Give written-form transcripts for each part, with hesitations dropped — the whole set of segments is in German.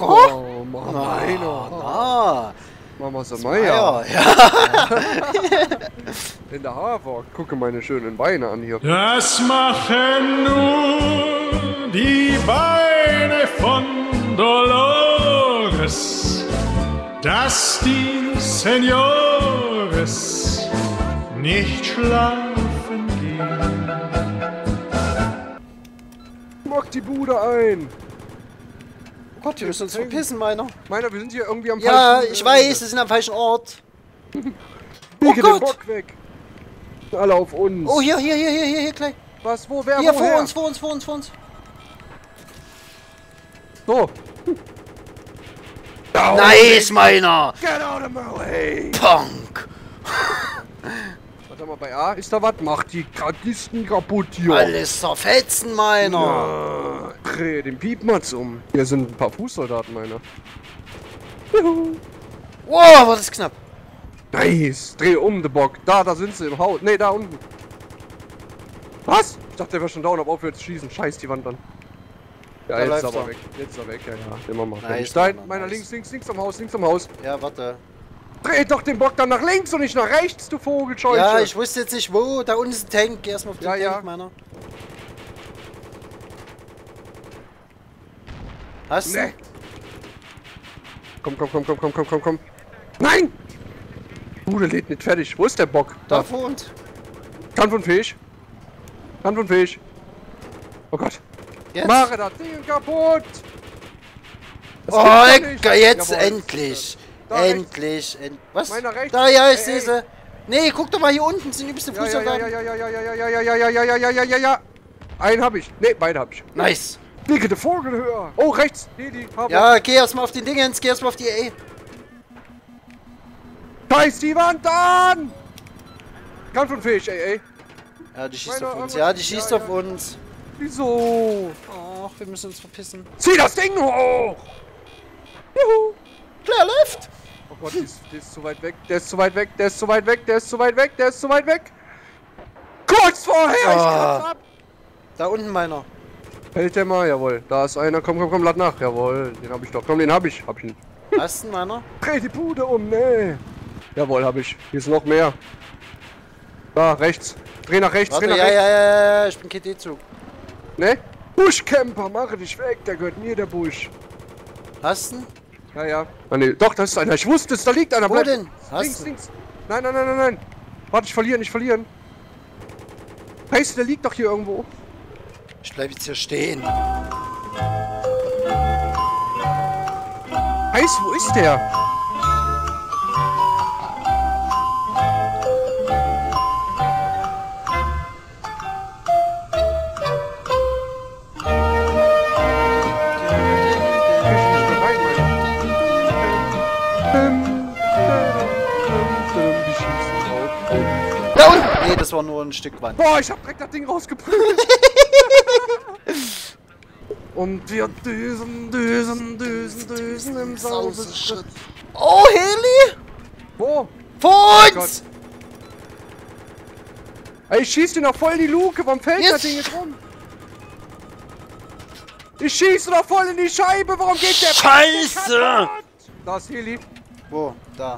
Oh, Mama, einer. Mama Samaya. Ja. In der Hafer. Gucke meine schönen Beine an hier. Das machen nur die Beine von Dolores, dass die Senores nicht schlafen gehen. Mach die Bude ein. Oh Gott, wir müssen uns verpissen, meiner. Meiner, wir sind hier irgendwie am Ja, falschen... ich weiß, wir sind am falschen Ort. Biege Oh den Gott. Bock weg. Alle auf uns. Oh, hier, gleich. Was, wo, wer, Hier, woher? vor uns. So. Nice, meiner. Get out of my way. Punk. Warte mal, bei A ist da was? Mach die Kisten kaputt hier. Alles zerfetzen, meiner. Ja, dreh den Piepmatz um. Hier sind ein paar Fußsoldaten, meiner. Juhu. Wow, war das knapp. Nice. Dreh um, den Bock. Da sind sie im Haus. Ne, da unten. Was? Ich dachte, der wäre schon down, aber aufhört zu schießen. Scheiß die Wand an. Ja, Da jetzt ist läuft's aber doch. weg. Jetzt ist er weg, ja. Immer mal. Nice, Stein, meiner, meiner nice. links am Haus. Ja, warte. Dreh doch den Bock dann nach links und nicht nach rechts, du Vogelscheuche. Ja, ich wusste jetzt nicht wo. Da unten ist ein Tank. Geh erstmal auf den Ja, Tank, ja. meiner. Hast du? Ne. Komm. Nein! Bude lädt nicht fertig. Wo ist der Bock? Da vor uns. Kann von Fisch. Oh Gott. Jetzt. Mache das Ding kaputt! Das Oh, gibt's doch nicht. jetzt Jawohl. endlich. Da Endlich. Was? Meiner rechts. Da, ja, ich Ey, sehe ey. sie. Nee, guck doch mal hier unten. Sind übelste Ja. Fußsoldaten. Einen hab ich. Ne, beide hab ich. Nice. Blicke, der Vogel höher. Oh, rechts. Die. Ja, geh erstmal auf den Dingens. Geh erstmal auf die A. Scheiß die Wand an! Kann von Fisch, ey. Ja, die schießt Meiner auf uns. irgendwas- Ja, die schießt ja, auf ja. uns. Wieso? Ach, wir müssen uns verpissen. Zieh das Ding hoch! Juhu! Klar, läuft. Oh Gott, der ist zu weit weg. Der ist zu weit weg. Kurz vorher! Ich kratz ab! Da unten meiner. Hält der mal? Jawohl. Da ist einer. Komm, lad nach. Jawohl. Den hab ich doch. Komm, den hab ich. Hab ich nicht. Hast du einen meiner? Dreh die Bude um, nee. Jawohl, hab ich. Hier ist noch mehr. Da, rechts. Dreh nach rechts, Warte, dreh nach rechts. ja, ich bin KT-Zug. Ne? Buschcamper, mache dich weg. Der gehört mir, der Busch. Hast du einen? Ja. Ah, nee. Doch, das ist einer. Ich wusste es, da liegt einer. Wo Bleib- denn? Hast Links, du? links. Nein. Warte, nicht verlieren. Heißt, der liegt doch hier irgendwo. Ich bleib jetzt hier stehen. Heiß, wo ist der? Die schießen drauf. Da unten! Nee, das war nur ein Stück Wand. Boah, ich hab direkt das Ding rausgeprügelt. Und wir düsen im Sauseschritt. Oh, Heli! Wo? Vor Gott. uns! Ey, ich schieß dir noch voll in die Luke, warum fällt Jetzt. das Ding jetzt rum? Ich schieße doch voll in die Scheibe, warum geht der Scheiße! kaputt? Da ist Heli. Wo? Da.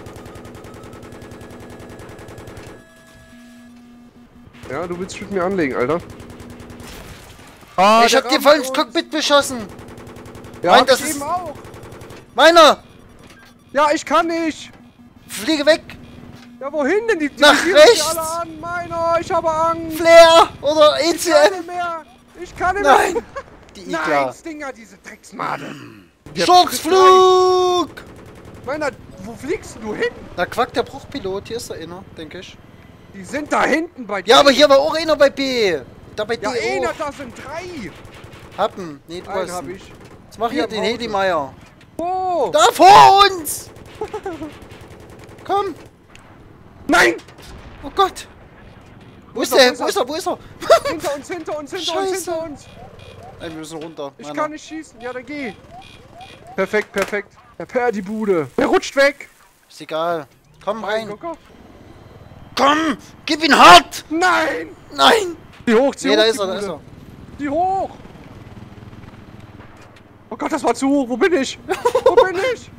Ja, du willst mit mir anlegen, Alter. Ah, Ich der hab dir rammt voll ins uns. Cockpit beschossen. Ja, Nein, hab das ich ist- eben auch. Meiner! Ja, ich kann nicht. Fliege weg! Ja, wohin denn? Die Nach visieren rechts. mich alle an. Meiner, ich habe Angst. Flair! Oder Ich kann ECM! nicht mehr. Ich kann nicht Nein! mehr. Die Nein, Igla! Stinger, diese Drecksmade. Sturzflug! Meiner, wo fliegst du hin? Da quackt der Bruchpilot. Hier ist der inner, denke ich. Die sind da hinten bei dir. Ja, aber hier war auch einer bei B. Da bei Ja, D einer, auch. da sind 3. Happen. Nee, du Einen hast hab ihn. ich. Jetzt mach Hier hier im den Hause. Hedimeier. Wo? Da vor uns! Komm! Nein! Oh Gott! Wo ist er, der? wo Wo ist ist er? Wo ist er? Hinter uns. Scheiße. Nein, wir müssen runter. ich Meiner. kann nicht schießen. Ja, dann geh. Perfekt. Der Per die Bude. Der rutscht weg. Ist egal. Komm rein. Locker. Komm! Gib ihn hart! Nein! Nein! Die hoch, zieh Nee, hoch, da die ist er, da Bude. ist er. Die hoch. Oh Gott, das war zu hoch. Wo bin ich? Wo bin ich?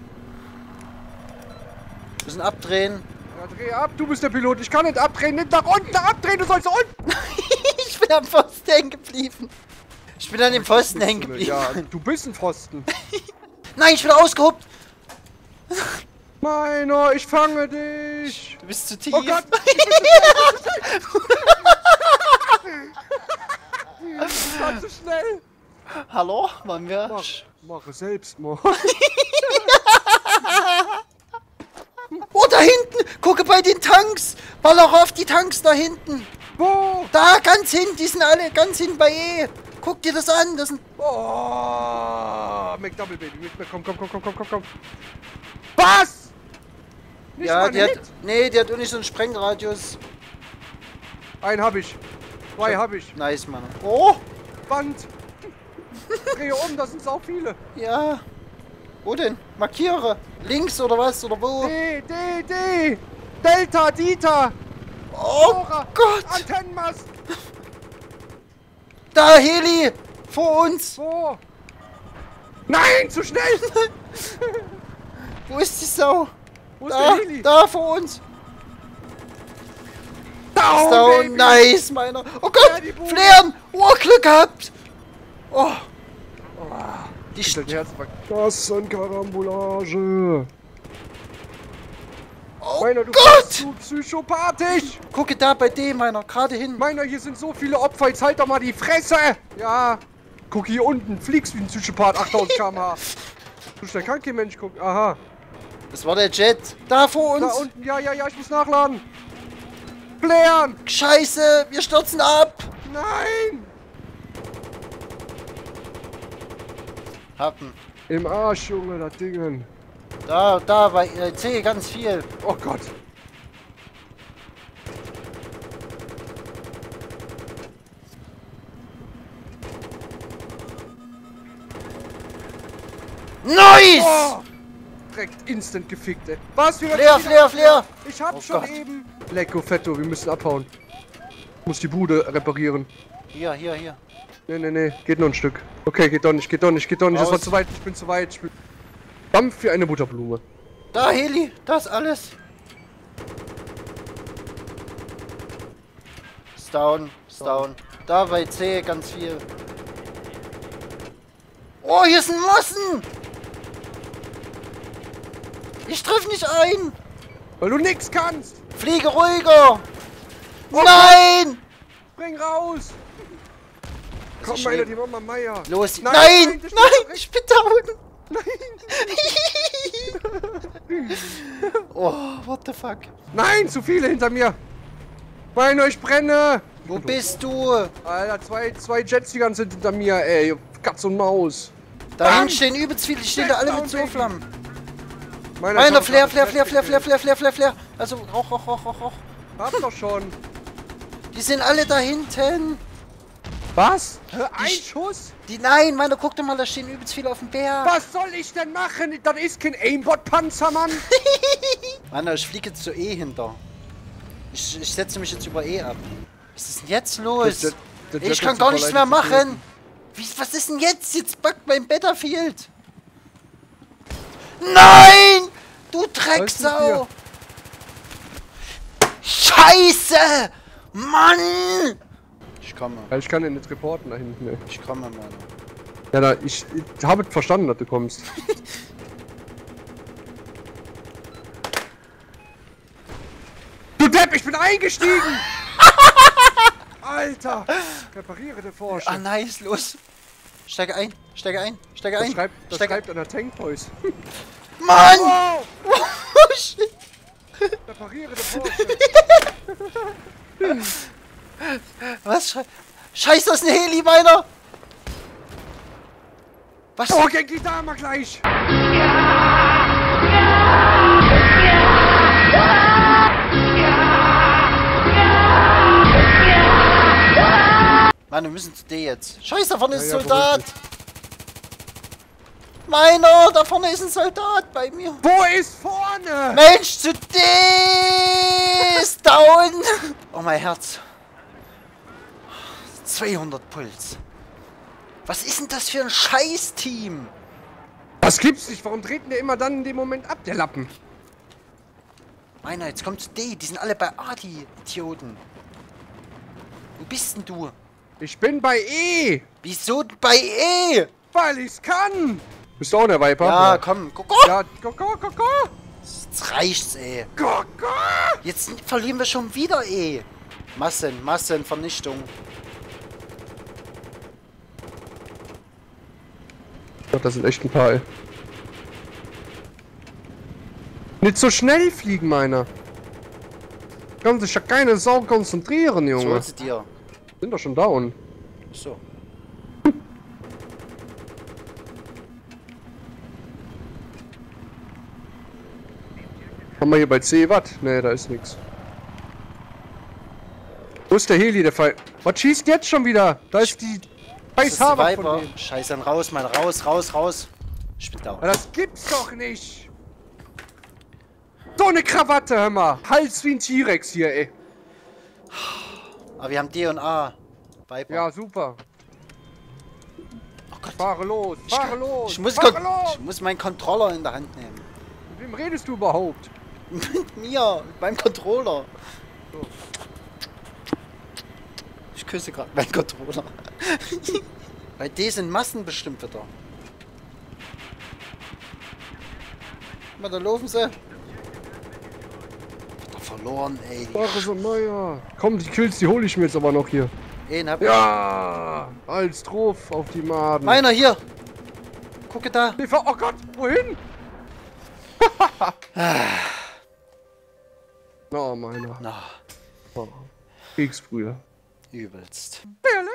Wir müssen abdrehen. Ja, dreh ab. Du bist der Pilot. Ich kann nicht abdrehen. Nicht nach unten abdrehen. Du sollst unten. Ich bin am Pfosten hängen geblieben. Ich bin an dem Pfosten hängen geblieben. Ja, du bist ein Pfosten. Nein, ich bin ausgehobt. Meiner, ich fange dich. Du bist zu tief. Oh Gott. Ich war zu schnell. Hallo? Waren wir? Mache Selbstmord. Oh, da hinten! Gucke bei den Tanks! Baller auf die Tanks da hinten! Wo? Da, ganz hinten! Die sind alle ganz hinten bei E! Guck dir das an! Das sind... Oh, McDouble Baby. Komm. Was? Nicht Ja, mal ein die hat... Hit? Nee, die hat auch nicht so einen Sprengradius. Einen hab ich. Zwei hab ich. Nice, Mann. Oh! Wand. Drehe um, das sind sau viele. Ja. Wo denn? Markiere. Links oder was? Oder wo? D. Delta, Dieter. Oh Dora, Gott! Antennenmast. Da, Heli! Vor uns! Wo? Nein, zu schnell. Wo ist die Sau? Wo ist Da, der Heli? da, vor uns! Down, Down, Baby. nice, meiner! Oh Gott! Ja, die Bude. Flären! Oh, Glück gehabt! Oh! Die Dein Herzinfarkt. Das sind Karambolage. Oh Meiner, du Gott! bist zu psychopathisch. Gucke da bei dem, meiner, gerade hin. Meiner, hier sind so viele Opfer. Jetzt halt doch mal die Fresse. Ja. Guck hier unten. Fliegst wie ein Psychopath. 8000 km/h. So schnell kann kein Mensch gucken. Aha. Das war der Jet. Da vor Da uns. unten. Ja. Ich muss nachladen. Flären. Scheiße, wir stürzen ab. Nein. Happen. Im Arsch, Junge, das Dingen. Da bei C ganz viel. Oh Gott. Nice! Oh. Direkt instant gefickt, ey. Was? Flair! Ich hab Oh schon Gott. eben. Lecko Fetto, wir müssen abhauen. Ich muss die Bude reparieren. Hier. Nee. Geht nur ein Stück. Okay, geht doch nicht. Das war Raus. zu weit. Ich bin zu weit. Dampf wie eine Butterblume. Da, Heli, das alles. Ist down. Da bei C ganz viel. Oh, hier sind Mossen! Ich triff nicht ein! Weil du nix kannst. Fliege ruhiger! Nein! Bring raus. Komm, ist meine, schlimm. die Mama Meier. Los! Nein, Nein! das Nein! steht Ich bin down! Nein. Oh, what the fuck? Nein, zu viele hinter mir. Meine, ich brenne. Wo bist du? Alter, zwei Jetsigern sind hinter mir, ey. Katz und Maus. Da Bam! hinten stehen übelst viele, die stehen da alle mit so Baby. Flammen. Meiner Einer, kommt Flair. grad. Also, Rauch. Hab doch schon. Die sind alle da hinten. Was? Ein Die- Schuss? Nein, meine, guck dir mal, da stehen übelst viele auf dem Berg. Was soll ich denn machen? Das ist kein Aimbot-Panzer, Mann. Mann, ich fliege jetzt zu E hinter. Ich setze mich jetzt über E ab. Was ist denn jetzt los? Das Ich kann gar nichts mehr machen. Was ist denn jetzt? Jetzt backt mein Battlefield. Nein! Du Drecksau! Scheiße! Mann! Ich komme. Ja, ich kann den nicht reporten da hinten, ey. Ich komme, Mann. Ja, ich habe verstanden, dass du kommst. Du Depp, ich bin eingestiegen! Alter! Repariere den Forscher. Ah, nice, los. Steige ein. Das schreibt an der Tankboys. Mann! Wow! Oh, shit. Repariere den Forscher. Was? Scheiße, das ist ein Heli, meiner! Was? Oh, Genki Dama gleich! Mann, wir müssen zu D jetzt. Scheiße, da vorne ist ein Ja, Soldat! Meiner, da vorne ist ein Soldat bei mir. Wo ist vorne? Mensch, zu D ist down! Oh, mein Herz. 200 Puls. Was ist denn das für ein Scheiß-Team? Das gibt's nicht. Warum treten der immer dann in dem Moment ab, der Lappen? Meiner, jetzt kommt zu D. Die sind alle bei A, die Idioten. Wo bist denn du? Ich bin bei E. Wieso bei E? Weil ich's kann. Bist du auch der Viper? Ja, komm. Go. Ja, go. Jetzt reicht's, ey. Go. Jetzt verlieren wir schon wieder E. Massenvernichtung. Gott, das sind echt ein paar, ey. Nicht so schnell fliegen, meiner. Kann sich ja keine Sau konzentrieren, Was Junge. holst du dir? Sind doch schon down. So. Haben wir hier bei C was? Ne, da ist nix. Wo ist der Heli, der Fall? Was schießt jetzt schon wieder? Da ist die Das ist die Harvard Viper. von denen. Scheiße, dann raus, Mann. Raus. Ich bin down. Ja, das gibt's doch nicht! So eine Krawatte, hör mal! Hals wie ein T-Rex hier, ey! Aber wir haben D und A. Viper. Ja, super. Oh Gott. Fahre los! Ich muss, fahre los! ich muss meinen Controller in der Hand nehmen. Mit wem redest du überhaupt? Mit mir, mit meinem Controller. So. Ich küsse gerade meinen Controller. Bei D sind Massen bestimmt wieder. Guck mal, da laufen sie. Wieder verloren, ey. Fahre so, Meier! Komm, die Kills, die hole ich mir jetzt aber noch hier. Den hab ich. Ja! Als drauf auf die Maden. Meiner hier. Gucke da. Oh Gott, wohin? Oh, meiner. Na, Oh. Kriegsbrühe. übelst. Berlin!